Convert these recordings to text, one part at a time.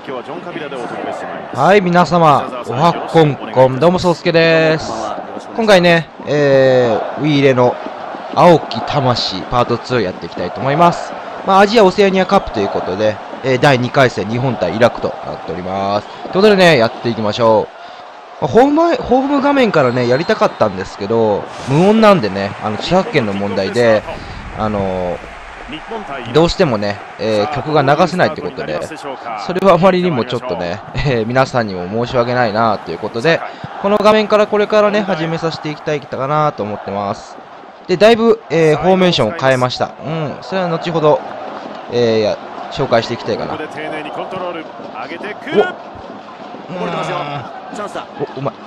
はい、皆様、おはこんこん、どうもそうすけです。今回ね、ウィーレの青き魂パート2やっていきたいと思います。アジアオセアニアカップということで、第2回戦日本対イラクとなっております。ということでね、やっていきましょう。ホーム画面からね、やりたかったんですけど、無音なんでね、著作権の問題で、どうしてもね、曲が流せないということで、それはあまりにもちょっとね、皆さんにも申し訳ないなということで、この画面からこれからね、始めさせていきたいかなと思ってます。で、だいぶ、フォーメーションを変えました。それは後ほど、紹介していきたいかな。おま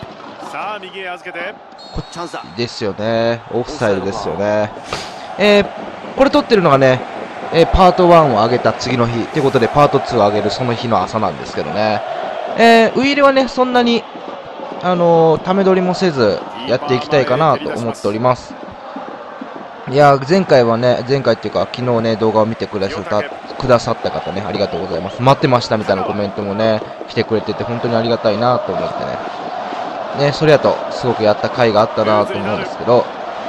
いですよね。オフサイドですよね。これ撮ってるのがね、パート1を上げた次の日ということで、パート2を上げるその日の朝なんですけどね。ウィーレはね、そんなに、ため撮りもせず、やっていきたいかなと思っております。いやー、前回っていうか、昨日ね、動画を見てくださった方ね、ありがとうございます。待ってましたみたいなコメントもね、来てくれてて、本当にありがたいなと思ってね。それやと、すごくやった甲斐があったなと思うんですけど、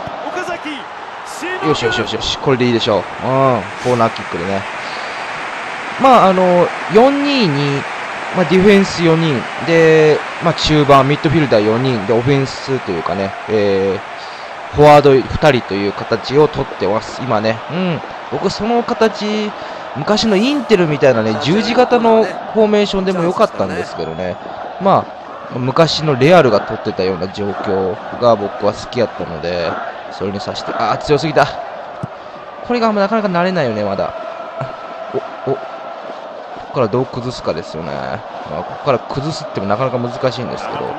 よしよしよしよし、これでいいでしょう。コーナーキックでね。4-2に、ディフェンス4人、で、中盤、ミッドフィルダー4人、で、オフェンスというかね、フォワード2人という形を取ってます。今ね。僕、その形、昔のインテルみたいなね、十字型のフォーメーションでも良かったんですけどね。昔のレアルが取ってたような状況が僕は好きやったので、それにさして、強すぎた。これがなかなか慣れないよね、まだ。ここからどう崩すかですよね。ここから崩すってもなかなか難しいんですけど。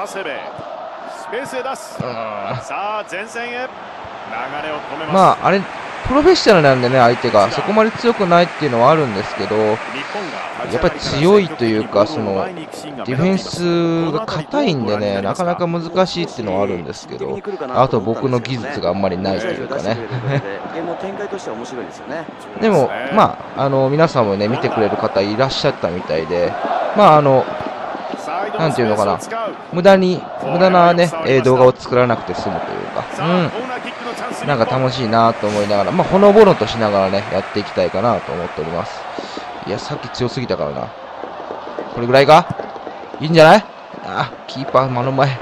あれ、プロフェッショナルなんでね、相手が。そこまで強くないっていうのはあるんですけど、やっぱり強いというか、ディフェンスが硬いんでね、なかなか難しいっていうのはあるんですけど、あと僕の技術があんまりないというかね。でも、皆さんもね、見てくれる方いらっしゃったみたいで、なんていうのかな、無駄なね、動画を作らなくて済むというか、なんか楽しいなと思いながら、ほのぼのとしながらね、やっていきたいかなと思っております。いや、さっき強すぎたからな。これぐらいかいいんじゃない？キーパー、間の前。い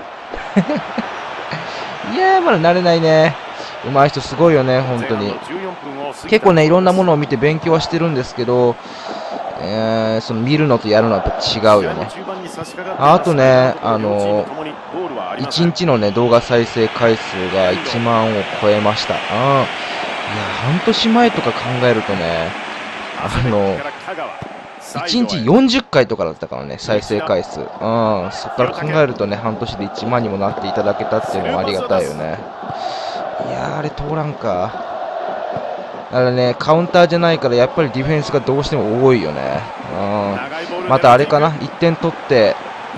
やー、まだ慣れないね。上手い人すごいよね、本当に。結構ね、いろんなものを見て勉強はしてるんですけど、見るのとやるのはやっぱ違うよね。あとね、1日のね、動画再生回数が1万を超えました。いや、半年前とか考えるとね、1日40回とかだったからね、再生回数。そこから考えるとね、半年で1万にもなっていただけたっていうのはありがたいよね。いやー、あれ通らんか。だからね、カウンターじゃないから、やっぱりディフェンスがどうしても多いよね。またあれかな、1点取って、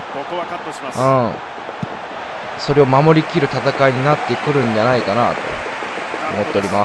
それを守りきる戦いになってくるんじゃないかなと思っております。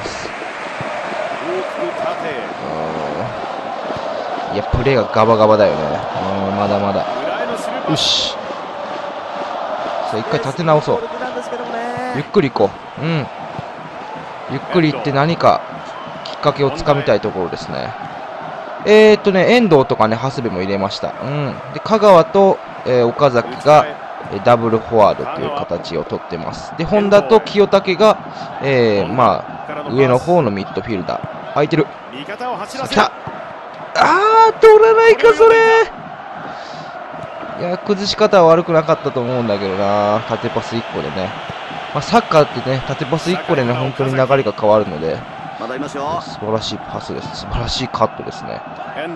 いや、プレーがガバガバだよね。まだまだ。よし。さあ、一回立て直そう。ゆっくり行こう。ゆっくり行って何かきっかけをつかみたいところですね。遠藤とかね、長谷部も入れました。で、香川と、岡崎が、ダブルフォワードという形をとってます。で、本田と清武が、上の方のミッドフィルダー。空いてる。来た。通らないか、それ。いや、崩し方は悪くなかったと思うんだけどな。縦パス1個でね。サッカーってね、縦パス1個でね、本当に流れが変わるので、素晴らしいパスです。素晴らしいカットですね。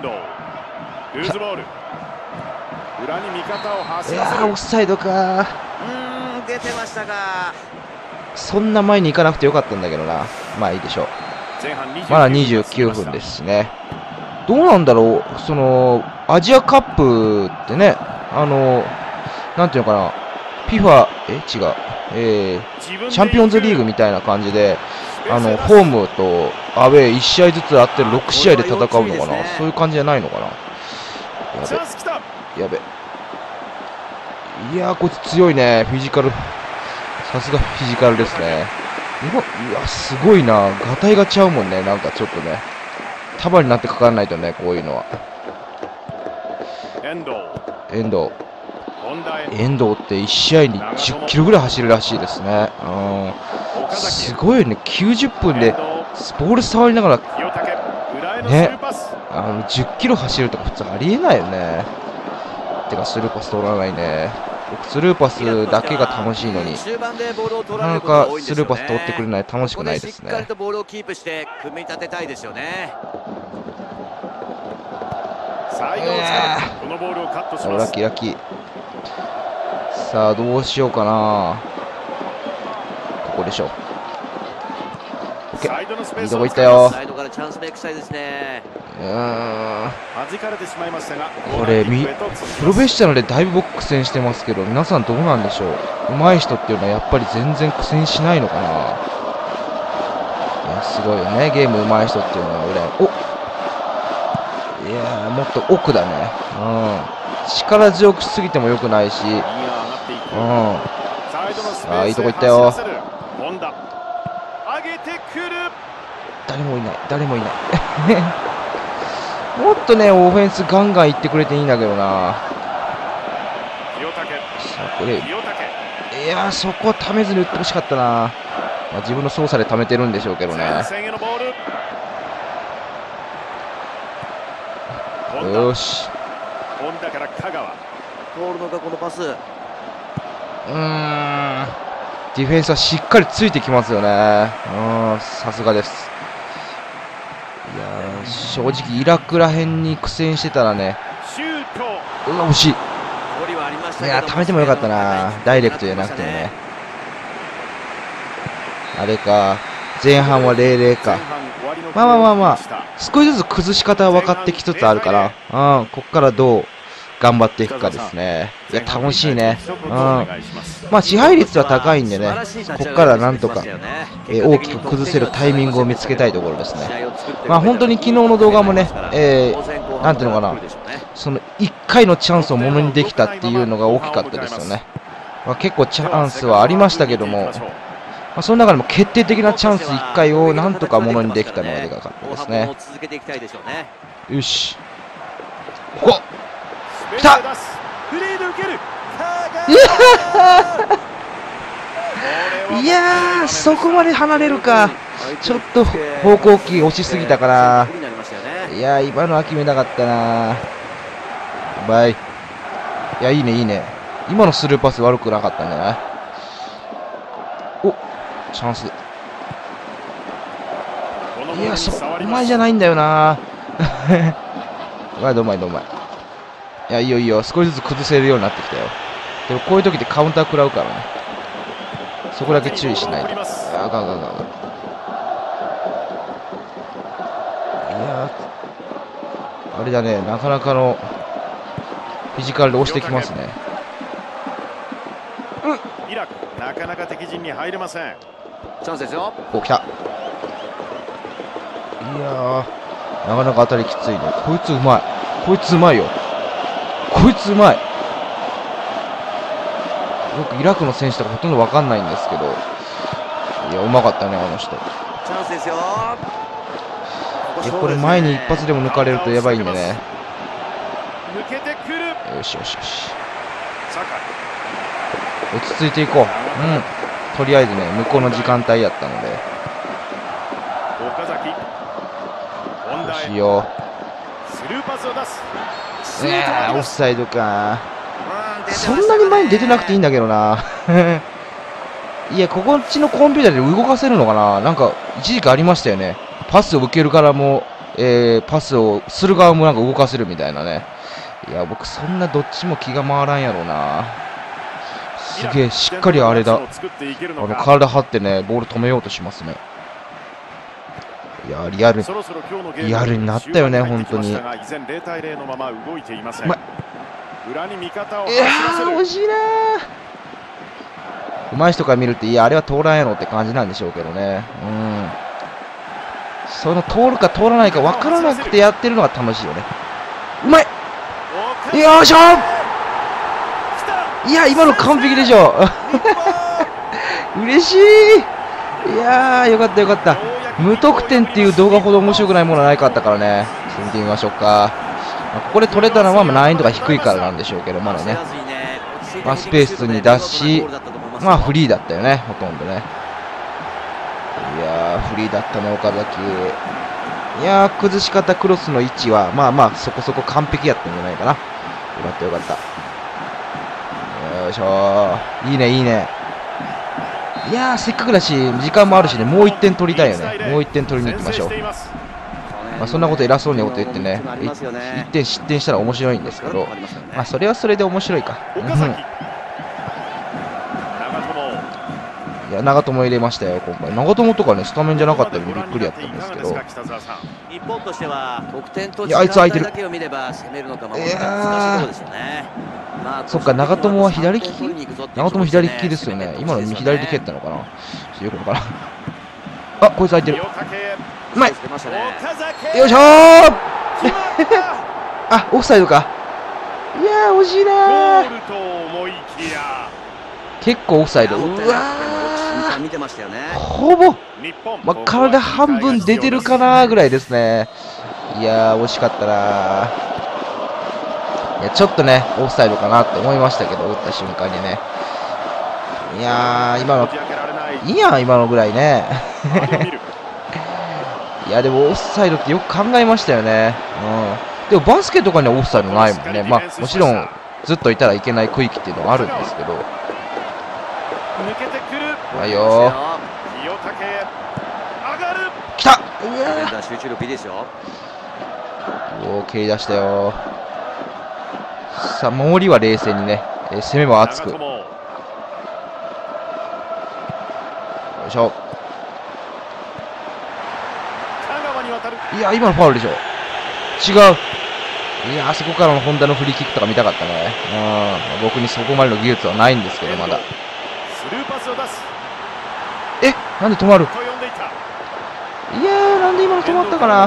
いやー、オフサイドか。 出てましたか。 そんな前に行かなくてよかったんだけどな。まあいいでしょう。まだ29分ですしね。どうなんだろう、アジアカップってね、なんていうのかな、FIFA、違う、チャンピオンズリーグみたいな感じで、ホームとアウェー1試合ずつあって6試合で戦うのかな、そういう感じじゃないのかな。 やべ。いやー、こいつ強いね。フィジカル。さすがフィジカルですね。うわ、すごいな。ガタイがちゃうもんね。なんかちょっとね。束になってかからないとね、こういうのは。遠藤って1試合に10キロぐらい走るらしいですね。すごいよね。90分でボール触りながらね、10キロ走るとか普通ありえないよね。てかスルーパス通らないね。僕スルーパスだけが楽しいのに、なかなかスルーパス通ってくれない、楽しくないですね。ラッキーラッキー。さあどうしようかな。ここでしょ。いいとこ行ったよ。これプロフェッショナルでだいぶ僕苦戦してますけど、皆さんどうなんでしょう。上手い人っていうのはやっぱり全然苦戦しないのかな。いやすごいよね、ゲーム上手い人っていうのは。いやーもっと奥だね。力強くしすぎてもよくないし。さあいいとこ行ったよ。誰もいない、誰もいないもっとねオフェンスガンガンいってくれていいんだけどな。さあこれ、いやーそこはためずに打ってほしかったな。自分の操作でためてるんでしょうけどね。よし、ディフェンスはしっかりついてきますよね。さすがです。いやー正直イラクらへんに苦戦してたらね、惜しい。いやー貯めてもよかったな、ダイレクトじゃなくてね。あれか、前半は0-0か。まあ少しずつ崩し方は分かってきつつあるから、ここからどう頑張っていくかですね。いや楽しいね。まあ支配率は高いんでね、ここからなんとか、大きく崩せるタイミングを見つけたいところですね。まあ本当に昨日の動画もね、なんていうのかな、その1回のチャンスをものにできたっていうのが大きかったですよね。結構チャンスはありましたけども、その中でも決定的なチャンス1回をなんとかものにできたのがでかかったですね。よし、ここ来た。いやーそこまで離れるか。ちょっと方向機押しすぎたかな。いやー今のは決めなかったな。バイ。いやいいねいいね。今のスルーパス悪くなかったんじゃない。おチャンス。いやうまいじゃないんだよなうまいどうまいどうまい。いやいいよいいよ、少しずつ崩せるようになってきたよ。でもこういう時ってカウンター食らうからね、そこだけ注意しないと。いやあれだね、なかなかのフィジカルで押してきますね。なかなか敵陣に入れません。チャンスですよ。お、来た。いやーなかなか当たりきついね。こいつうまい、こいつうまいよ、こいつうまい。僕イラクの選手とかほとんど分かんないんですけど、いやうまかったねあの人。チャンスですよ。これ前に一発でも抜かれるとやばいんでね。よしよしよし、落ち着いていこう。とりあえずね向こうの時間帯やったのでよしよ。オフサイドか。そんなに前に出てなくていいんだけどないやこっちのコンピューターで動かせるのかな。なんか一時期ありましたよね、パスを受けるからも、パスをする側もなんか動かせるみたいなね。いや僕そんなどっちも気が回らんやろうな。すげえしっかりあれだ、体張ってねボール止めようとしますね。いやリアルになったよね本当に。いや惜しいな。上手い人から見るといやあれは通らんやろって感じなんでしょうけどね。その通るか通らないか分からなくてやってるのが楽しいよね。うまい。 よいしょ。いや、今の完璧でしょ。嬉しい。いやー、よかったよかった。無得点っていう動画ほど面白くないものはないかったからね。見てみましょうか。ここで取れたのは難易度が低いからなんでしょうけど、まだね。スペースに出し、フリーだったよね、ほとんどね。いやー、フリーだったね、岡崎。いやー、崩し方、クロスの位置は、そこそこ完璧やったんじゃないかな。よかったよかった。よいしょー。いいね、いいね。いやー、せっかくだし、時間もあるしね、もう1点取りたいよね。もう1点取りに行きましょう。そんなこと偉そうなこと言ってね、1点失点したら面白いんですけど、それはそれで面白いか。いや、長友入れましたよ、今回。長友とかね、スタメンじゃなかったりびっくりやったんですけど。いや、あいつ空いてる。そっか、長友は左利き？長友左利きですよね。今の左で蹴ったのかな？ちょっとよくわからん。あ、こいつ空いてる。うまい。よいしょー。あ、オフサイドか。いやー、惜しいなー。結構オフサイド。うわー。ほぼ、体半分出てるかなーぐらいですね。いやー、惜しかったなー。いや、ちょっとね、オフサイドかなって思いましたけど、打った瞬間にね。いやー、今の、いいやん、今のぐらいね。いや、でもオフサイドってよく考えましたよね。でもバスケとかにはオフサイドないもんね。もちろん、ずっといたらいけない区域っていうのはあるんですけど。はいよー。来た。うわー。 集中力いいですよ。 おー、蹴り出したよー。さあ、守りは冷静にね、攻めは熱く。よいしょ。いや、今のファウルでしょ。違う。いや、あそこからの本田のフリーキックとか見たかったね。僕にそこまでの技術はないんですけど、まだ。え、なんで止まる？いやー、なんで今の止まったかな。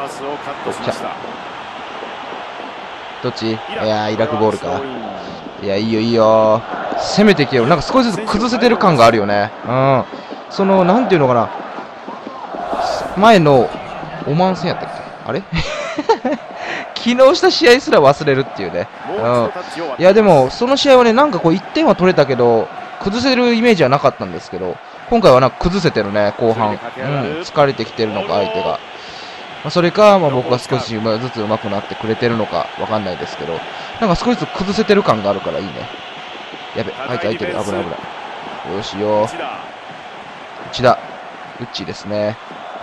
どっち？いやー、イラクボールか。いや、いいよいいよ。攻めてけよ。なんか少しずつ崩せてる感があるよね。その、なんていうのかな。前のオマーン戦やったっけ？あれ昨日した試合すら忘れるっていうね。いや、でも、その試合はね、なんかこう、1点は取れたけど、崩せるイメージはなかったんですけど、今回はなんか崩せてるね、後半。疲れてきてるのか、相手が。それか、僕が少しずつ上手くなってくれてるのか、わかんないですけど、なんか少しずつ崩せてる感があるからいいね。やべ、相手空いてる。危ない危ない。よしよ。内田。ウッチーですね。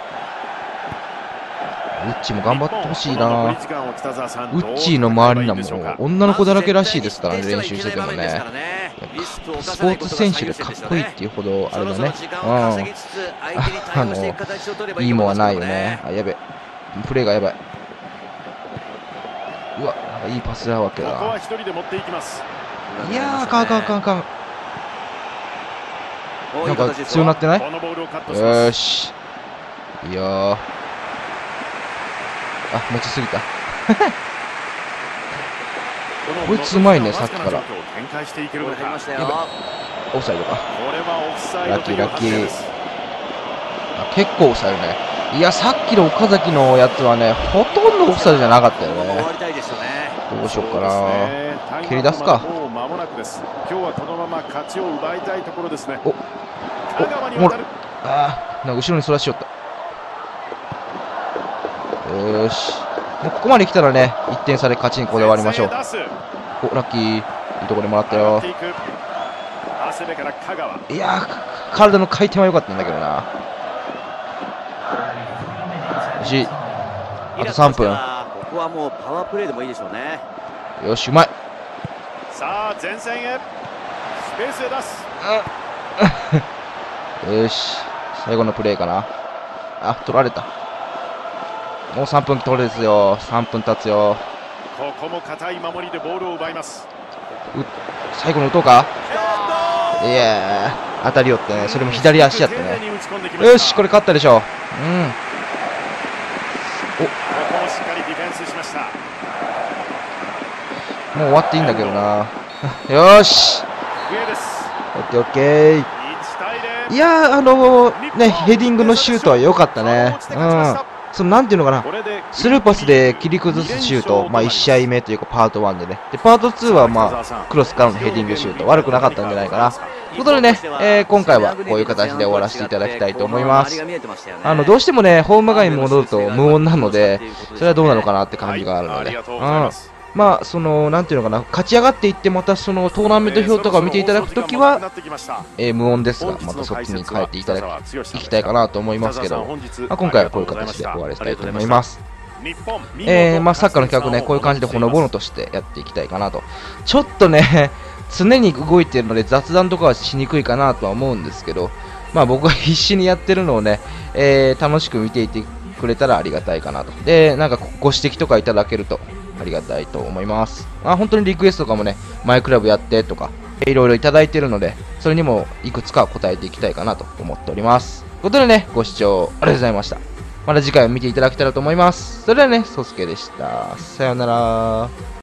ウッチーも頑張ってほしいな。ウッチーの周りなも女の子だらけらしいですからね、練習しててもね。スポーツ選手でかっこいいっていうほど、あれだね。いいもんはないよね。あ、やべ。プレーがやばい。うわ、なんかいいパスだわけだ。いやー、あかん。なんか強なってない？よーし。いいよー。あ、持ちすぎた。こいつうまいね、さっきから。オフサイドか。ラッキー。あ、結構オフサイドね。いや、さっきの岡崎のやつはね、ほとんどオフサイドじゃなかったよね。どうしようかな。蹴り出すか。お、なんか後ろにそらしよった。よーし。もうここまで来たらね、1点差で勝ちにこだわりましょう。お、ラッキー。いいところでもらったよ。いやー、体の回転は良かったんだけどな。よし。あと3分。 ここはもうパワープレーでもいいでしょうね。 よし、うまい。 さあ、前線へ。スペースへ出す。 よし。最後のプレーかな。あ、取られた。もう3分取れですよ。3分経つよ。 ここも堅い守りでボールを奪います。 最後の打とうか。いやー、当たりよってね。それも左足やったね。よし、これ勝ったでしょ。ここもしっかりディフェンスしました。 もう終わっていいんだけどな。よーし。 上です。 オッケーオッケー。 1対0。 いやー、ね、ヘディングのシュートは良かったね。うん。その、なんていうのかな。スルーパスで切り崩すシュート。まあ、1試合目というか、パート1でね。で、パート2は、まあ、クロスからのヘディングシュート。悪くなかったんじゃないかな。ということでね、今回はこういう形で終わらせていただきたいと思います。どうしてもね、ホーム側に戻ると無音なので、それはどうなのかなって感じがあるので。まあ、なんていうのかな、勝ち上がっていって、またそのトーナメント表とかを見ていただくときは、無音ですが、またそっちに変えていきたいかなと思いますけど、まあ、今回はこういう形で終わりたいと思います。まあ、サッカーの企画ね、こういう感じでほのぼのとしてやっていきたいかなと。ちょっとね、常に動いているので雑談とかはしにくいかなとは思うんですけど、まあ僕は必死にやってるのをね、楽しく見ていてくれたらありがたいかなと。で、なんかご指摘とかいただけるとありがたいと思います。本当にリクエストとかもね、マイクラブやってとか、いろいろいただいているので、それにもいくつか答えていきたいかなと思っております。ということでね、ご視聴ありがとうございました。また次回を見ていただけたらと思います。それではね、ソスケでした。さようなら。